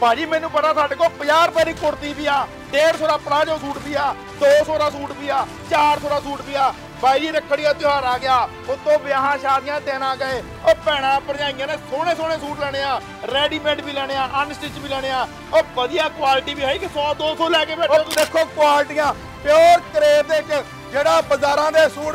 भाजी मैनू पता साडे को 50 रुपए की कुर्ती भी आ, 150 का पलाजो सूट भी आ, 200 का सूट भी आ, 400 का सूट भी आ। भाई जी रखड़ी का त्योहार आ गया, उतो ब्याह शादियां दिन आ गए, और भैणां भरजाइयां ने सोहने सोहने सूट लेने आ, रेडीमेड भी लेने आ, अनस्टिच भी लेने आ, और वधिया क्वालिटी भी है कि 100-200 लैके बैठे। देखो क्वालिटियां प्योर करेब दे विच ਜਿਹੜਾ ਬਾਜ਼ਾਰਾਂ ਦੇ ਸੂਟ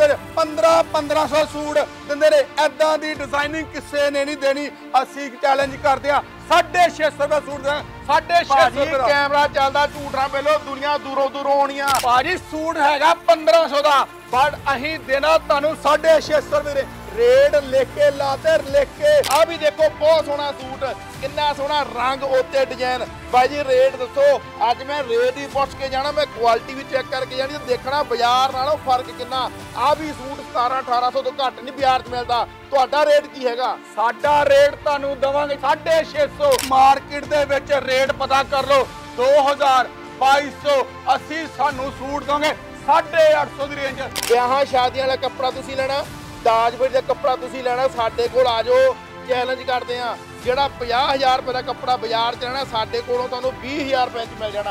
1500 ਸੂਟ ਦਿੰਦੇ ਨੇ, ਐਦਾਂ ਦੀ ਡਿਜ਼ਾਈਨਿੰਗ ਕਿਸੇ ਨੇ ਨਹੀਂ ਦੇਣੀ। ਅਸੀਂ ਚੈਲੰਜ ਕਰਦੇ ਆ 650 ਦਾ ਸੂਟ ਦੇ 650 ਦਾ ਕੈਮਰਾ ਚੱਲਦਾ, ਝੂਠਾਂ ਪਹਿਲੋ ਦੁਨੀਆ ਦੂਰੋਂ ਦੂਰੋਂ ਆਉਣੀ ਆ। ਭਾਜੀ ਸੂਟ ਹੈਗਾ 1500 ਦਾ, ਬਟ ਅਸੀਂ ਦੇਣਾ ਤੁਹਾਨੂੰ 650 ਰੁਪਏ ਦੇ। रेट लेके लाते लेके आ भी देखो बहुत सोहना सूट, कितना सोहना रंग उत्ते डिजाइन। भाई जी रेट दसो, अज मैं रेट ही पुछ के जाना, मैं क्वालिटी भी चेक करके जानी, देखना बाजार नालों फर्क कितना। आ भी सूट 1700-1800 तो घट नहीं बाजार च मिलता। तुहाडा रेट की हैगा? साडा रेट तुहानू दवांगे 650। मार्केट दे विच रेट पता कर लो 2000 2200, ਅਸੀਂ ਸਾਨੂੰ सूट दोगे 850 ਦੀ रेंज। ब्याह शादियां वाला कपड़ा तुसीं लेना, दाजबरी का कपड़ा तुसीं लेना, साडे कोल आ जाओ, चैलेंज करते हैं। जिहड़ा 50,000 रुपए का कपड़ा बाजार च लेना, साडे कोलों तुहानू 20,000 रुपए च मिल जाना।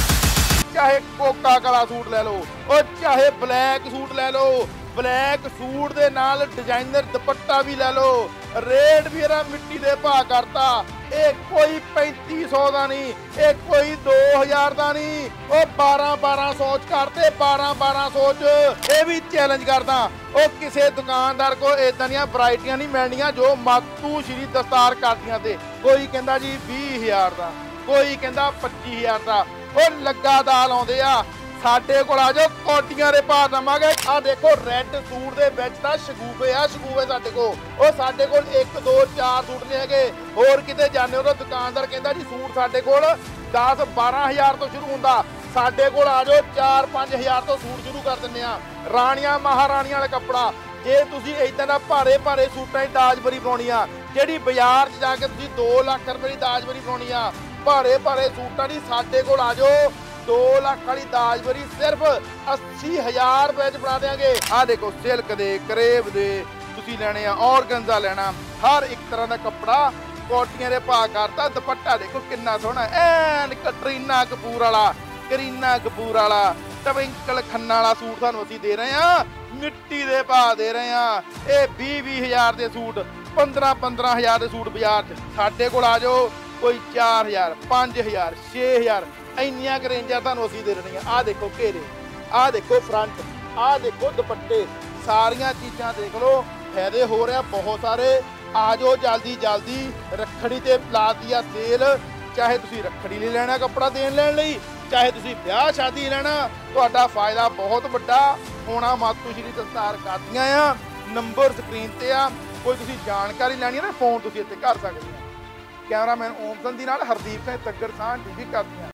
चाहे कोका कोला सूट ले लो, और चाहे ब्लैक सूट ले लो, ब्लैक सूट दे नाल डिजाइनर दुपट्टा भी ले लो। रेट भी इहदा मिट्टी दे भाव करता। ये कोई 3500 का नहीं, ये कोई 2000 का नहीं, वो 1200 करते 1200 च। ये भी चैलेंज करदा, वो किसी दुकानदार को इदां दियां वैरायटियां नहीं मिलनियां जो मातू श्री दस्तार करदियां। ते कोई कहंदा जी 20,000 का, कोई कहंदा 25,000 का, वो लग्गा दाल आउंदे आ। साडे कोल आ जाओ, कोटियां दे भाव दवांगे। आ देखो रेड सूट दे विच तां शगूफे आ, शगूफे साडे कोल। ओ साडे कोल 1 2 4 सूट नहीं हैगे। होर किते जाने हो दुकानदार कहंदा जी सूट साडे कोल 10-12,000 तो शुरू हुंदा, साडे कोल आ जाओ 4-5,000 तो सूट शुरू कर दिंदे आ। राणियां महाराणियां वाला कपड़ा, जे तुसीं इदां दा भारे भारे सूटां दी दाजबरी पाउणी आ, जिहड़ी बाजार च जाके तुसीं 2 लाख रुपए दी दाजबरी पाउणी आ, भारे भारे सूटां दी साडे कोल आ जाओ 2 लाख वाली दाजबरी सिर्फ 80,000 रुपए च बना देंगे। आ देखो सिल्क दे, करेब दे तुसीं लेने आ, ऑर्गेन्जा लेना, हर एक तरह का कपड़ा कोटियां दे भाव करता। दुपट्टा देखो कितना सोहना, ऐन कटरीना कपूर वाला, करीना कपूर वाला ट्विंकल खन्ना वाला सूट सानू असीं दे रहे हैं, मिट्टी दे भाव दे रहे हैं। ये 20-20,000 के सूट, 15-15,000 के सूट बाजार च साडे कोल आ जाओ, कोई 4,000 5,000 6,000 ਇੰਨੀਆਂ ਕੁ ਰੇਂਜਾਂ ਤੁਹਾਨੂੰ ਅਸੀਂ ਦੇ ਦੇਣੀਆਂ। ਆਹ ਦੇਖੋ ਘੇਰੇ, ਆਹ ਦੇਖੋ ਫਰੰਟ, ਆਹ ਦੇਖੋ ਦੁਪੱਟੇ, ਸਾਰੀਆਂ ਚੀਜ਼ਾਂ ਦੇਖ ਲਓ। ਫਾਇਦੇ ਹੋ ਰਿਹਾ ਬਹੁਤ ਸਾਰੇ। ਆ ਜਾਓ ਜਲਦੀ ਜਲਦੀ, ਰੱਖੜੀ ਤੇ ਲਾਤੀ ਆ ਸੇਲ। ਚਾਹੇ ਤੁਸੀਂ ਰੱਖੜੀ ਲਈ ਲੈਣਾ ਕੱਪੜਾ ਦੇਣ ਲੈਣ ਲਈ, ਚਾਹੇ ਤੁਸੀਂ ਵਿਆਹ ਸ਼ਾਦੀ ਲੈਣਾ, ਤੁਹਾਡਾ ਫਾਇਦਾ ਬਹੁਤ ਵੱਡਾ ਹੋਣਾ। ਮਾਤੂ ਸ਼੍ਰੀ ਦਸਤਾਰ ਕਰਦੀਆਂ ਆ, ਨੰਬਰ ਸਕਰੀਨ ਤੇ ਆ। ਕੋਈ ਤੁਸੀਂ ਜਾਣਕਾਰੀ ਲੈਣੀ ਹੈ ਨਾ, ਫੋਨ ਤੁਸੀਂ ਇੱਥੇ ਕਰ ਸਕਦੇ ਹੋ। ਕੈਮਰਾਮੈਨ ਓਮ ਸੰਧੀ ਨਾਲ ਹਰਦੀਪ ਸਿੰਘ ਤੱਗਰ ਸਾਹ ਟੀਵੀ ਕਰਦੀਆਂ।